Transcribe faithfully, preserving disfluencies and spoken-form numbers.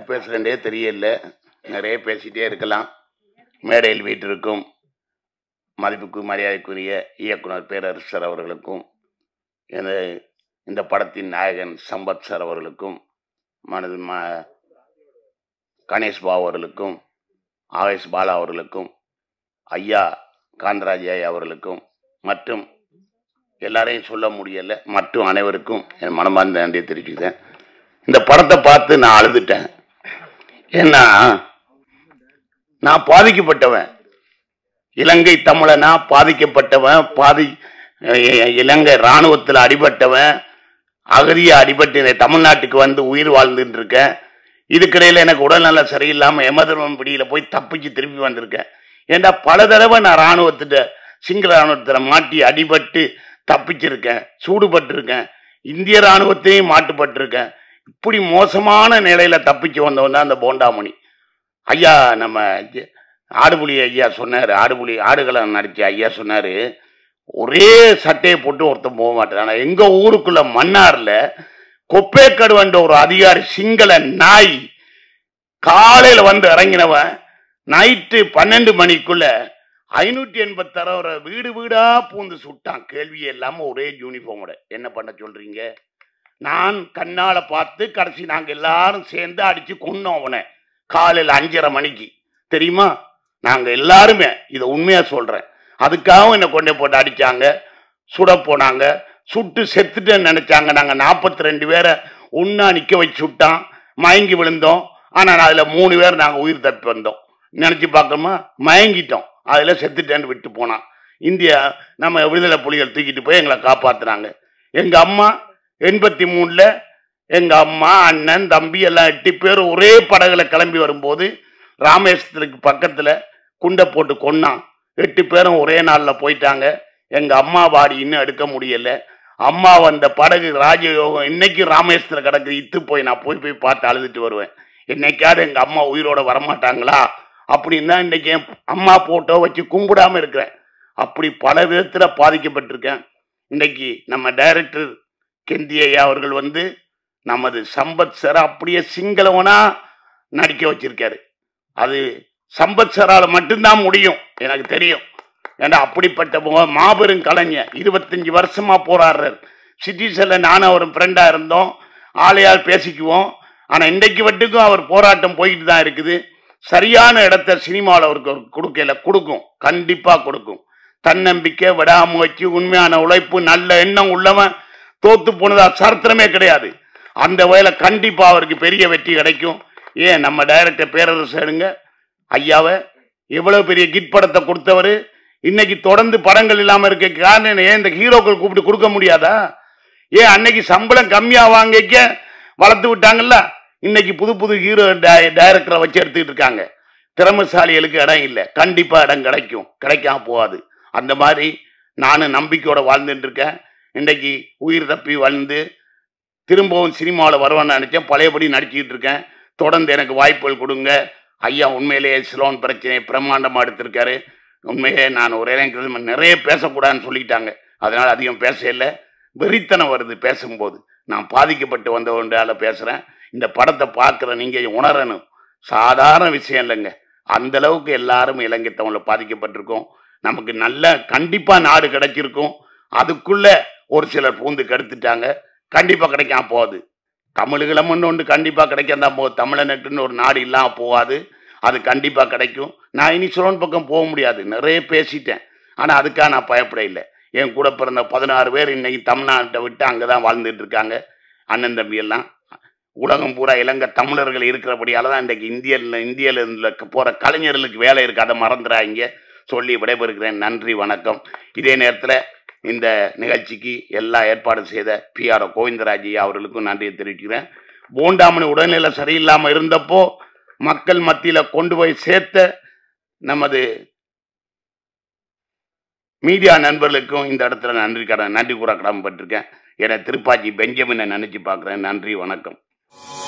பேசுகிறேன்டே தெரியல, நிறைய பேசிகிட்டே இருக்கலாம். மேடையில் வீட்டிற்கும் மதிப்புக்கு மரியாதைக்குரிய இயக்குனர் பேரரசர் அவர்களுக்கும், இந்த படத்தின் நாயகன் சம்பத் சார் அவர்களுக்கும், மனது ம கணேஷ் பாபு அவர்களுக்கும், ஆவேஷ் பாலா அவர்களுக்கும், ஐயா காந்தராஜ் ஐயா அவர்களுக்கும், மற்றும் எல்லாரையும் சொல்ல முடியல, மற்றும் அனைவருக்கும் என் மனமார்ந்த நன்றியை தெரிவிச்சுக்கிறேன். இந்த படத்தை பார்த்து நான் அழுதுட்டேன். ஏன்னா நான் பாதிக்கப்பட்டவன், இலங்கை தமிழனா பாதிக்கப்பட்டவன், பாதி இலங்கை இராணுவத்தில் அடிபட்டவன், அகதிய அடிபட்டு தமிழ்நாட்டுக்கு வந்து உயிர் வாழ்ந்துட்டு இருக்கேன். இதுக்கிடையில் எனக்கு உடல்நல சரியில்லாமல் எமதர்மம் பிடியில் போய் தப்பிச்சு திரும்பி வந்திருக்கேன். ஏண்டா பல தடவை நான் இராணுவத்திட்ட சிங்கள இராணுவத்தில் மாட்டி அடிபட்டு தப்பிச்சிருக்கேன், சூடுபட்டிருக்கேன், இந்திய இராணுவத்தையும் மாட்டுப்பட்டிருக்கேன். இப்படி மோசமான நிலையில தப்பிச்சு வந்தவன் தான் அந்த போண்டாமணி ஐயா. நம்ம ஆடுபுலி ஐயா சொன்னார், ஆடுபுலி ஆடுகளை நடிச்ச ஐயா சொன்னார், ஒரே சட்டையை போட்டு ஒருத்தன் போக மாட்டேன். ஆனால் எங்கள் ஊருக்குள்ள மன்னாரில் கொப்பேக்கடுவன்ற ஒரு அதிகாரி சிங்கள நாய் காலையில் வந்து இறங்கினவன் நைட்டு பன்னெண்டு மணிக்குள்ள ஐநூற்றி எண்பத்தாறு வீடு வீடா பூந்து சுட்டான். கேள்வியே இல்லாமல் ஒரே யூனிஃபார்மோட. என்ன பண்ண சொல்றீங்க? நான் கண்ணால பார்த்து கடைசி நாங்கள் எல்லாரும் சேர்ந்து அடிச்சு கொன்னோம் அவனை காலையில் அஞ்சரை மணிக்கு. தெரியுமா? நாங்கள் எல்லாருமே இதை உண்மையா சொல்றேன். அதுக்காகவும் என்னை கொண்டே போட்டு அடிச்சாங்க, சுட போனாங்க, சுட்டு செத்துட்டேன்னு நினைச்சாங்க. நாங்கள் நாற்பத்தி ரெண்டு பேரை ஒன்னா நிக்க வச்சு சுட்டான், மயங்கி விழுந்தோம். ஆனால் அதுல மூணு பேர் நாங்கள் உயிர் தப்பி வந்தோம். நினைச்சு பார்க்கணுமா? மயங்கிட்டோம், அதுல செத்துட்டேன்னு விட்டு போனான். இந்தியா நம்ம விடுதலை புலிகள் தூக்கிட்டு போய் எங்களை காப்பாத்துறாங்க. எங்க அம்மா எண்பத்தி மூணுல எங்க அம்மா அண்ணன் தம்பி எல்லாம் எட்டு பேர் ஒரே படகுல கிளம்பி வரும்போது ராமேஸ்வரத்துக்கு பக்கத்துல குண்டை போட்டு கொன்னான். எட்டு பேரும் ஒரே நாள்ல போயிட்டாங்க. எங்க அம்மா பாடி இன்னும் எடுக்க முடியல. அம்மா வந்த படகு ராஜயோகம் இன்னைக்கு ராமேஸ்வரம் கிடக்குது. இத்து போய் நான் போய் போய் பார்த்து அழுதுட்டு வருவேன். என்னைக்காவது எங்க அம்மா உயிரோட வரமாட்டாங்களா அப்படின்னு தான் இன்னைக்கு என் அம்மா போட்டோ வச்சு கும்பிடாம இருக்கிறேன். அப்படி பல விதத்துல பாதிக்கப்பட்டிருக்கேன். இன்னைக்கு நம்ம டைரக்டர் கெந்தி ஐயா அவர்கள் வந்து நமது சம்பத் சார் அப்படியே சிங்களவனா நடிக்க வச்சிருக்காரு. அது சம்பத் சாரால மட்டும்தான் முடியும், எனக்கு தெரியும். ஏன்னா அப்படிப்பட்ட மாபெரும் கலைஞர், இருபத்தஞ்சு வருஷமா போராடுறார். சிட்டிசன்ல நானும் அவர் ஃப்ரெண்டா இருந்தோம், ஆளையால் பேசிக்குவோம். ஆனா இன்றைக்கு வட்டுக்கும் அவர் போராட்டம் போயிட்டு தான் இருக்குது. சரியான இடத்த சினிமாவில் அவருக்கு கொடுக்கல, கொடுக்கும், கண்டிப்பா கொடுக்கும். தன்னம்பிக்கை, விடாமுயற்சி, உண்மையான உழைப்பு, நல்ல எண்ணம் உள்ளவன் தோத்து போனதா சரித்திரமே கிடையாது. அந்த வகையில கண்டிப்பா அவருக்கு பெரிய வெற்றி கிடைக்கும். ஏன் நம்ம டைரக்டர் பேரரசு எடுங்க ஐயாவை, எவ்வளவு பெரிய கிட் படத்தை கொடுத்தவர், இன்னைக்கு தொடர்ந்து படங்கள் இல்லாம இருக்க காரணம் ஏன் இந்த ஹீரோக்கள் கூப்பிட்டு கொடுக்க முடியாதா? ஏன் அன்னைக்கு சம்பளம் கம்மியா வாங்கிக்க வளர்த்து விட்டாங்கல்ல, இன்னைக்கு புது புது ஹீரோ டைரக்டரை வச்சு எடுத்துக்கிட்டு இருக்காங்க. திறமைசாலிகளுக்கு இடம் இல்லை, கண்டிப்பா இடம் கிடைக்கும், கிடைக்காம போகாது. அந்த மாதிரி நானும் நம்பிக்கையோட வாழ்ந்துட்டு இருக்கேன். இன்றைக்கு உயிர் தப்பி வாழ்ந்து திரும்பவும் சினிமாவில் வருவான்னு நினைச்சேன். பழையபடி நடிச்சுக்கிட்டு இருக்கேன். தொடர்ந்து எனக்கு வாய்ப்புகள் கொடுங்க ஐயா. உண்மையிலேயே சிலோன் பிரச்சனையை பிரம்மாண்டமாக எடுத்திருக்காரு. உண்மையிலே நான் ஒரு இளைஞர் நிறைய பேசக்கூடாதுன்னு சொல்லிட்டாங்க, அதனால அதிகம் பேச இல்லை. வெறித்தனம் வருது பேசும்போது. நான் பாதிக்கப்பட்டு வந்தவன்றால பேசுகிறேன். இந்த படத்தை பார்க்குற நீங்கள் உணரணும், சாதாரண விஷயம் இல்லைங்க. அந்த அளவுக்கு எல்லாரும் இலங்கை தமிழில் பாதிக்கப்பட்டிருக்கோம். நமக்கு நல்ல கண்டிப்பாக நாடு கிடைச்சிருக்கும். அதுக்குள்ள ஒரு சிலர் பூந்து கெடுத்துட்டாங்க. கண்டிப்பா கிடைக்காம போகாது. தமிழ்களம்னு ஒன்று கண்டிப்பா கிடைக்காம தான் போகுது. தமிழனட்டுன்னு ஒரு நாடு இல்லாம போகாது, அது கண்டிப்பா கிடைக்கும். நான் இனி சிலோன் பக்கம் போக முடியாது, நிறைய பேசிட்டேன். ஆனா அதுக்காக நான் பயப்பட இல்லை. என் கூட பிறந்த பதினாறு பேர் இன்னைக்கு தமிழ்நாட்டை விட்டு அங்கதான் வாழ்ந்துட்டு இருக்காங்க. அண்ணன் தம்பி எல்லாம் உலகம் பூரா இலங்கை தமிழர்கள் இருக்கிறபடியால தான் இன்றைக்கு இந்தியில இந்தியில போற கலைஞர்களுக்கு வேலை இருக்கு. அதை மறந்துடாங்க சொல்லி விடைபெறுகிறேன். நன்றி, வணக்கம். இதே நேரத்தில் இந்த நிகழ்ச்சிக்கு எல்லா ஏற்பாடு செய்த பி ஆர் கோவிந்தராஜ் அவர்களுக்கும் நன்றியை தெரிவிக்கிறேன். போண்டாமணி உடல்நிலை சரியில்லாமல் இருந்தப்போ மக்கள் மத்தியில கொண்டு போய் சேர்த்த நமது மீடியா நண்பர்களுக்கும் இந்த இடத்துல நன்றி கடன் நன்றி கூற கடமைப்பட்டிருக்கேன். என திருப்பாச்சி பெஞ்சமினை நினைச்சு பார்க்குறேன். நன்றி, வணக்கம்.